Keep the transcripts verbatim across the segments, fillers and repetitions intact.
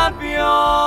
ャンピオン。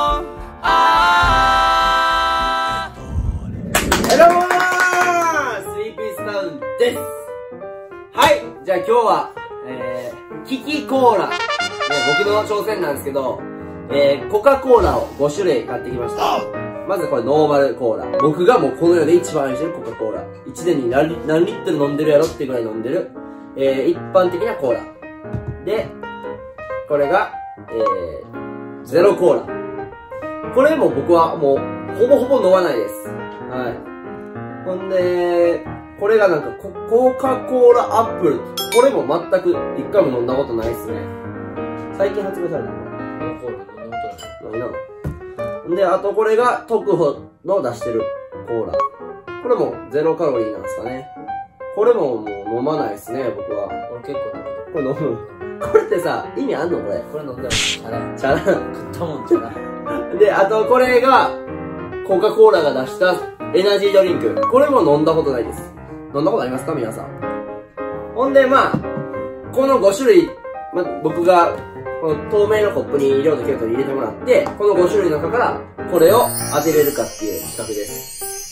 あーどうもー、スリーピースタウンです。はい、じゃあ今日は、えー、キキコーラ、ね、僕の挑戦なんですけど、えー、コカ・コーラをご種類買ってきました。まずこれノーマルコーラ。僕がもうこの世で一番愛してるコカ・コーラ。いちねんに何リ何リットル飲んでるやろってぐらい飲んでる、えー、一般的なコーラ。で、これが、えー、ゼロコーラ。これも僕はもう、ほぼほぼ飲まないです。はい。ほんで、これがなんかコ、コカ・コーラアップル。これも全く一回も飲んだことないっすね。最近発売されたのこれ。何なの？で、あとこれが特保の出してるコーラ。これもゼロカロリーなんですかね。これももう飲まないですね、僕は。 俺結構これ飲む。これってさ、意味あんのこれ。 これ飲んだらチャラい。 チャラ。 食ったもんチャラ。 で、あとこれが、コカ・コーラが出したエナジードリンク。これも飲んだことないです。飲んだことありますか皆さん。ほんで、まあ、このご種類、まあ、僕が、この透明のコップに量とケイトに入れてもらって、このご種類の中から、これを当てれるかっていう企画です。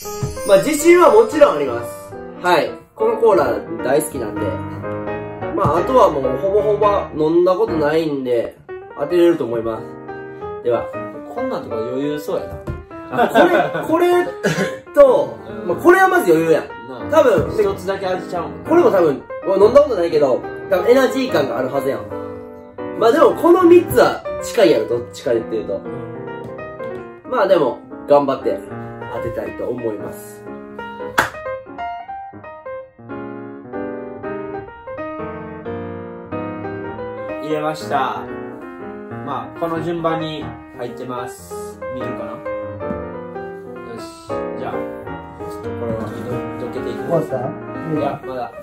まあ、自信はもちろんあります。はい。このコーラ大好きなんで。まあ、あとはもう、ほぼほぼ飲んだことないんで、当てれると思います。では。 こんなんとか余裕そうやな。 あ、これ、これと、まあ、これはまず余裕やん。多分、 一つだけ味ちゃうん。 これも多分、飲んだことないけど、多分エナジー感があるはずやん。まあでも、このみっつは近いやろ、どっちかでっていうと。まあでも、頑張って当てたいと思います。 入れました。まあ、この順番に入ってます。見えるかな？よし。じゃあ、ちょっとこれはどけていきます。いや、まだ。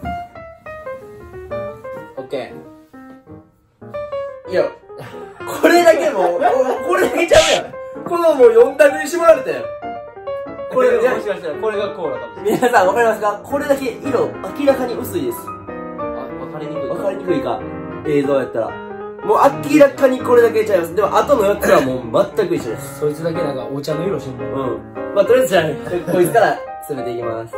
オッケー。いや、これだけもう、これだけちゃうやん。このもうよん択に絞られたやん。 これ、もしかしたらこれがコーラかもしれない。 皆さんわかりますか？これだけ色、明らかに薄いです。 あ、わかりにくいか。 わかりにくいか。映像やったら。もう明らかにこれだけちゃいます。でも、あとのよっつはもう全く一緒です。 そいつだけなんかお茶の色してる。 うん。まあ、とりあえずじゃあ、こいつから進めていきます。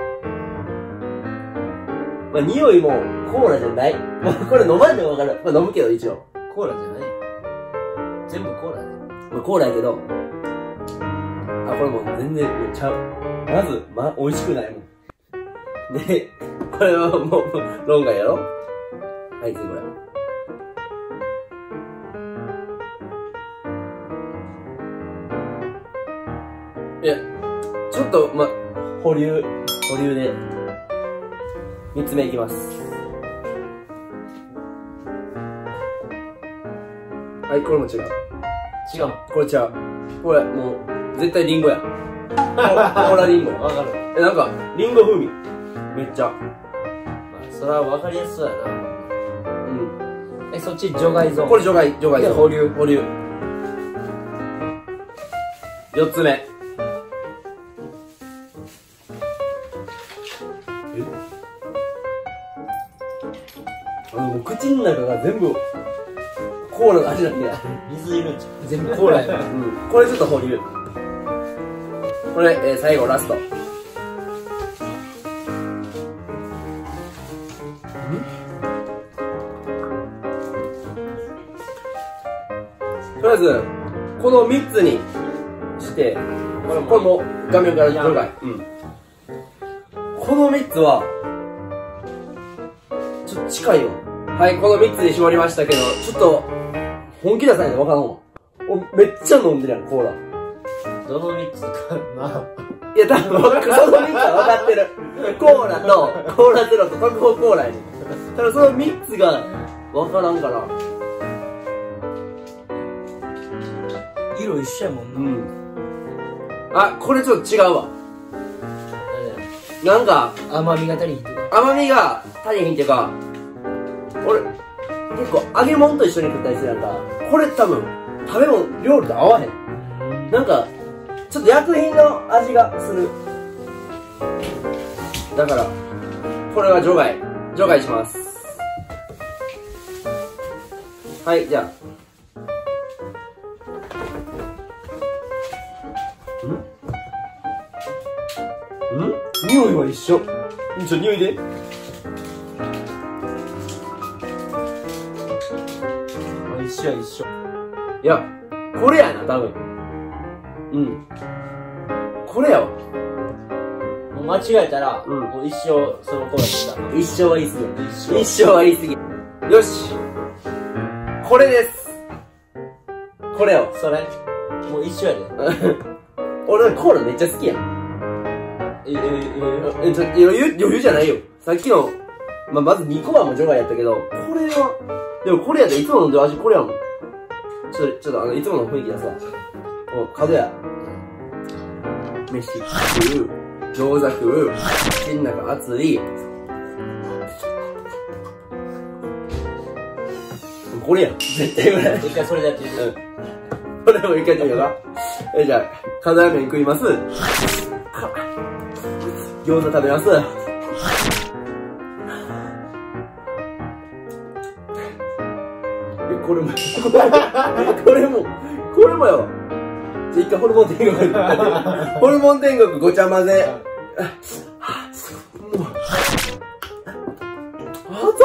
まあ、匂いもコーラじゃない。まあ、これ飲まんでもわかる。まあ、飲むけど一応。 コーラじゃない。全部コーラやね。 まあ、コーラやけど。あ、これもう全然ちゃう。まず、ま、美味しくないもん。で、これはもう、論外やろ？はい、次これ。いや、ちょっと、ま、保留、保留で、三つ目いきます。はい、これも違う。 違う。 これ違う。これ、もう、絶対リンゴや。コーラリンゴ。 わかる。 え、なんか、リンゴ風味。めっちゃ。 まあ、それはわかりやすそうやな。 うん。 え、そっち除外ゾーン。 これ除外、除外ゾーン。 保留。 保留。四つ目。あの、もう口の中が全部コーラの味なんや。 水いるんちゃう。全部コーラや。 うん。これちょっと保留。これ、えー、最後ラスト。とりあえず、このみっつにして、これも画面から除外。うん。このみっつは、ちょっと近いわ。はい、このみっつに絞りましたけど、ちょっと、本気出さないとわからんわ。お、めっちゃ飲んでるやん、コーラ。 どのみっつかな。 いや、多分、そのみっつは分かってる。コーラと、コーラゼロと特保コーラやねん。ただそのみっつが分からんから。 色一緒やもんな。 うん。あ、これちょっと違うわ。なんか、 甘みが足りひんとか。 甘みが足りひんっていうか、俺、結構揚げ物と一緒に食ったりするやんか。これ多分、食べ物、料理と合わへん。なんか、ちょっと薬品の味がする。だから、これは除外。除外します。はい、じゃあ。 ん匂いは一緒。ちょ、匂いで。 一緒一緒。 いや、これやな、多分。うん。これやわ。 もう間違えたら、 うんもう一生そのコーラでした。 一生は言い過ぎ。 一生。 一生は言い過ぎ。よし。これです。これよ。 それ、もう一緒やで。 俺コーラめっちゃ好きやん。 え、え、え、 え、ちょ、余裕、余裕じゃないよ。さっきの、まあ、まずにこはも除外やったけど、これは、でもこれやでいつも飲んでる味これやもん。ちょっと、ちょっとあの、いつもの雰囲気出すわ。お、角や。飯食う、餃子食う、口の中熱い。これやん。絶対これ。 一回それでやってみる。 うん。これも一回やってみようか。え、じゃあ、カラー麺食います。餃子食べます。え、これも、これも、これもよ。じゃ、一回ホルモン天国に行ってホルモン天国ごちゃ混ぜ。もう、あと、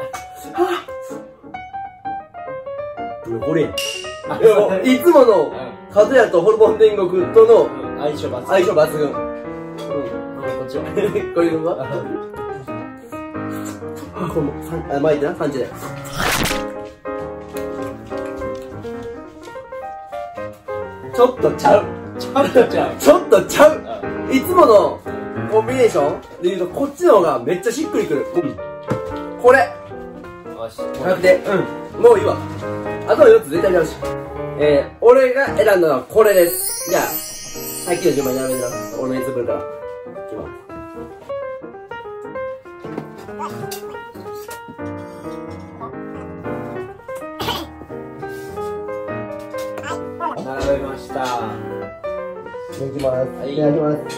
これや。いつもの、カズヤとホルモン天国との相性抜群。 相性抜群。うん。 こっちは。 こういうのがあ、これも、あ、巻いてな、パンチで。ちょっとちゃう。 ちょっとちゃう。 ちょっとちゃう。いつものコンビネーションで言うと、こっちの方がめっちゃしっくりくる。うん。これ。 よし。 確定。うん。もういいわ。あとのよっつ絶対ちゃうし。えー、俺が選んだのはこれです。じゃあ、さっきの順番に並べてな。俺のやつぶるから。いきます。 並べました。 いきます。 はい。 いただきます。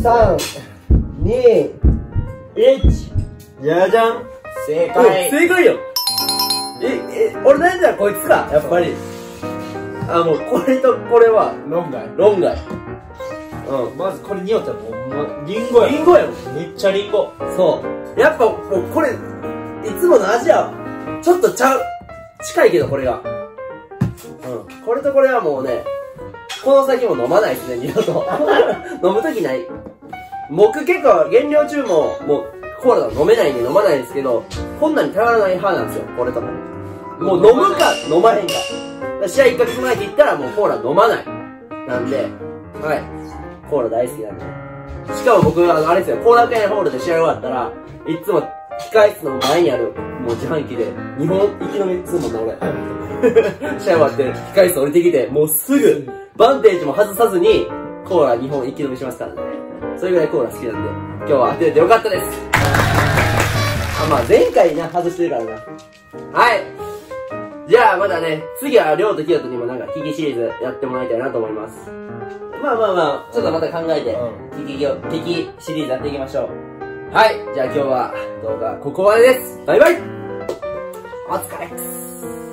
さん、に、いち。じゃじゃん。 正解。 正解よ。え、え、俺なんだこいつか、やっぱり。あ、もう、これとこれは、 論外。 論外。 うん。まずこれにおったらもう、ま、リンゴや。 リンゴやろ。 めっちゃリンゴ。 そう。やっぱ、もうこれ、いつもの味やわ。ちょっとちゃう。近いけど、これが。うん。これとこれはもうね、この先も飲まないですね、二度と。飲むときない。僕結構、減量中も、もう、コーラが飲めないんで飲まないんですけど、こんなに頼らない派なんですよ、これとかね。もう飲むか、飲まへんか。試合いっかげつまえって言ったらもうコーラ飲まない。なんで、はい。コーラ大好きなんで。しかも僕、あの、あれですよ、後楽園ホールで試合終わったら、いつも控室の前にある、もう自販機で、にほん一気飲みするもんな、俺。試合終わって、控室降りてきて、もうすぐ、バンテージも外さずに、コーラにほん一気飲みしますからね。それぐらいコーラ好きなんで、今日は当てれてよかったです。あ、まあ前回な、外してるからな。はい。じゃあまたね、次はりょうときよとにもなんかキキシリーズやってもらいたいなと思います。まあまあまあ、ちょっとまた考えて、キキ、キキシリーズやっていきましょう。はい。じゃあ今日は動画ここまでです。バイバイ。お疲れっす。